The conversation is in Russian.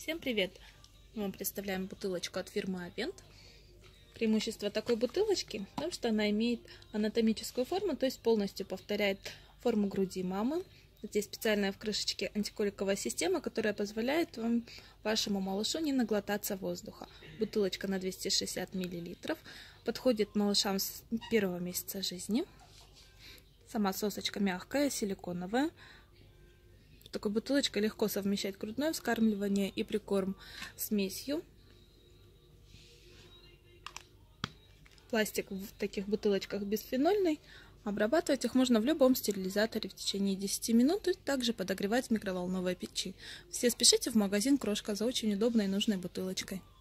Всем привет! Мы вам представляем бутылочку от фирмы Avent. Преимущество такой бутылочки в том, что она имеет анатомическую форму, то есть полностью повторяет форму груди мамы. Здесь специальная в крышечке антиколиковая система, которая позволяет вашему малышу не наглотаться воздуха. Бутылочка на 260 мл. Подходит малышам с первого месяца жизни. Сама сосочка мягкая, силиконовая. Такой бутылочкой легко совмещать грудное вскармливание и прикорм смесью. Пластик в таких бутылочках бисфенольный. Обрабатывать их можно в любом стерилизаторе в течение 10 минут и также подогревать в микроволновой печи. Все спешите в магазин Крошка за очень удобной и нужной бутылочкой.